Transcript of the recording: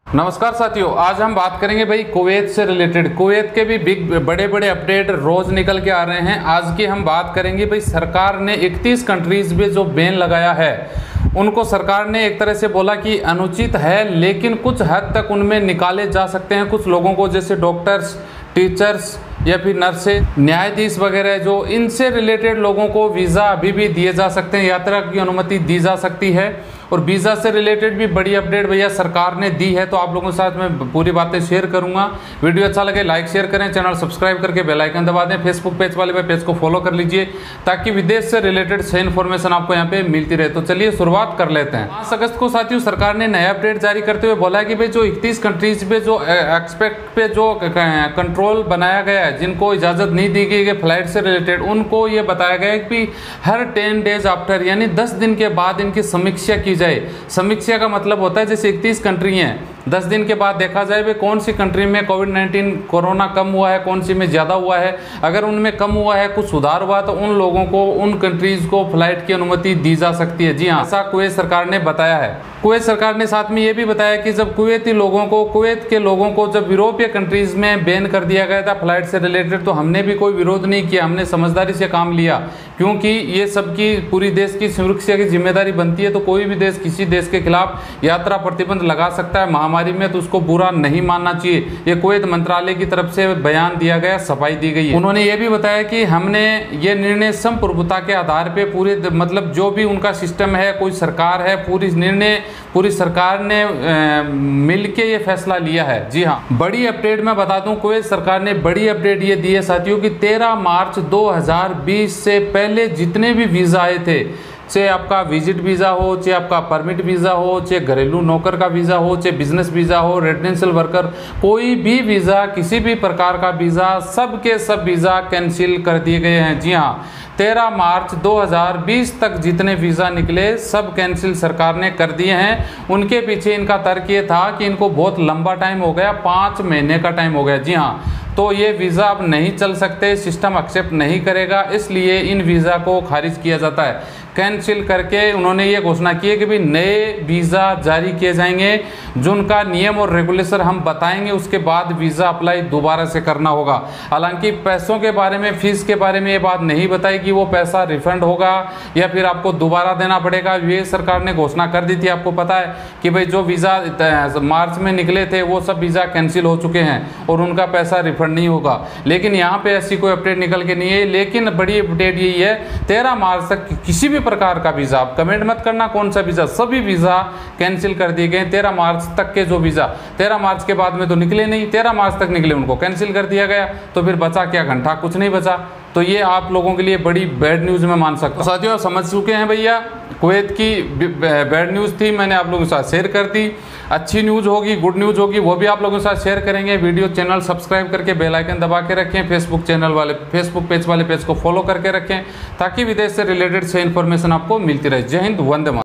नमस्कार साथियों, आज हम बात करेंगे भाई कुवैत से रिलेटेड। कुवैत के भी बड़े बड़े अपडेट रोज निकल के आ रहे हैं। आज की हम बात करेंगे भाई, सरकार ने 31 कंट्रीज में जो बैन लगाया है उनको सरकार ने एक तरह से बोला कि अनुचित है, लेकिन कुछ हद तक उनमें निकाले जा सकते हैं कुछ लोगों को, जैसे डॉक्टर्स, टीचर्स या फिर नर्सें, न्यायाधीश वगैरह, जो इनसे रिलेटेड लोगों को वीज़ा अभी भी दिए जा सकते हैं, यात्रा की अनुमति दी जा सकती है। और वीज़ा से रिलेटेड भी बड़ी अपडेट भैया सरकार ने दी है, तो आप लोगों के साथ मैं पूरी बातें शेयर करूंगा। वीडियो अच्छा लगे लाइक शेयर करें, चैनल सब्सक्राइब करके बेल आइकन दबा दें। फेसबुक पेज वाले पेज को फॉलो कर लीजिए ताकि विदेश से रिलेटेड सही इन्फॉर्मेशन आपको यहाँ पे मिलती रहे। तो चलिए शुरुआत कर लेते हैं। 5 अगस्त को साथियों सरकार ने नया अपडेट जारी करते हुए बोला कि भाई जो 31 कंट्रीज पे जो एक्सपेक्ट पे जो कंट्रोल बनाया गया है, जिनको इजाज़त नहीं दी गई है फ्लाइट से रिलेटेड, उनको ये बताया गया है कि हर 10 डेज आफ्टर, यानी 10 दिन के बाद इनकी समीक्षा की जाए। समीक्षा का मतलब होता है जैसे 31 कंट्री हैं, 10 दिन के बाद देखा जाए वे कौन सी कंट्री में कोविड-19 कोरोना कम हुआ है, कौन सी में ज़्यादा हुआ है। अगर उनमें कम हुआ है, कुछ सुधार हुआ, तो उन लोगों को, उन कंट्रीज़ को फ्लाइट की अनुमति दी जा सकती है। जी हाँ, ऐसा कुवैत सरकार ने बताया है। कुवैत सरकार ने साथ में ये भी बताया कि जब कुवैत के लोगों को जब यूरोपीय कंट्रीज़ में बैन कर दिया गया था फ्लाइट से रिलेटेड, तो हमने भी कोई विरोध नहीं किया, हमने समझदारी से काम लिया, क्योंकि ये सबकी पूरी देश की सुरक्षा की जिम्मेदारी बनती है। तो कोई भी देश किसी देश के खिलाफ यात्रा प्रतिबंध लगा सकता है महामारी में, तो उसको बुरा नहीं मानना चाहिए। ये कुवैत मंत्रालय की तरफ से बयान दिया गया, सफाई दी गई है। उन्होंने ये भी बताया कि हमने ये निर्णय संप्रभुता के आधार पे पूरे मतलब जो भी उनका सिस्टम है, कोई सरकार है, पूरी सरकार ने मिलके ये फैसला लिया है। जी हाँ, बड़ी अपडेट मैं बता दूं, कुवैत सरकार ने बड़ी अपडेट ये दी है साथियों कि 13 मार्च 2020 से पहले जितने भी वीज़ा आए थे, चाहे आपका विजिट वीज़ा हो, चाहे आपका परमिट वीज़ा हो, चाहे घरेलू नौकर का वीज़ा हो, चाहे बिजनेस वीज़ा हो, रेजिडेंशियल वर्कर, कोई भी वीज़ा, किसी भी प्रकार का वीज़ा, सब के सब वीज़ा कैंसिल कर दिए गए हैं। जी हाँ, 13 मार्च 2020 तक जितने वीज़ा निकले सब कैंसिल सरकार ने कर दिए हैं। उनके पीछे इनका तर्क ये था कि इनको बहुत लंबा टाइम हो गया, 5 महीने का टाइम हो गया। जी हाँ, तो ये वीज़ा अब नहीं चल सकते, सिस्टम एक्सेप्ट नहीं करेगा, इसलिए इन वीज़ा को खारिज किया जाता है। कैंसिल करके उन्होंने ये घोषणा की है कि भी नए वीज़ा जारी किए जाएंगे, जिनका नियम और रेगुलेशन हम बताएंगे, उसके बाद वीज़ा अप्लाई दोबारा से करना होगा। हालांकि पैसों के बारे में, फीस के बारे में ये बात नहीं बताई कि वो पैसा रिफंड होगा या फिर आपको दोबारा देना पड़ेगा। ये सरकार ने घोषणा कर दी थी, आपको पता है कि भाई जो वीज़ा मार्च में निकले थे वो सब वीज़ा कैंसिल हो चुके हैं और उनका पैसा रिफंड नहीं होगा। लेकिन यहाँ पे ऐसी कोई अपडेट निकल के नहीं है। लेकिन बड़ी अपडेट यही है, 13 मार्च तक किसी भी प्रकार का वीज़ा, आप कमेंट मत करना कौन सा वीज़ा, सभी वीज़ा कैंसिल कर दिए गए। 13 मार्च तक के जो वीज़ा, 13 मार्च के बाद में तो निकले नहीं, 13 मार्च तक निकले, उनको कैंसिल कर दिया गया। तो फिर बचा क्या घंटा, कुछ नहीं बचा। तो ये आप लोगों के लिए बड़ी बैड न्यूज़ में मान सकता हूँ। साथियों समझ चुके हैं भैया, कुवैत की बैड न्यूज़ थी, मैंने आप लोगों के साथ शेयर कर दी। अच्छी न्यूज़ होगी, गुड न्यूज़ होगी, वो भी आप लोगों के साथ शेयर करेंगे। वीडियो चैनल सब्सक्राइब करके बेल आइकन दबा के रखें। फेसबुक पेज वाले पेज को फॉलो करके रखें ताकि विदेश से रिलेटेड से इन्फॉर्मेशन आपको मिलती रहे। जय हिंद, वंदे मातरम।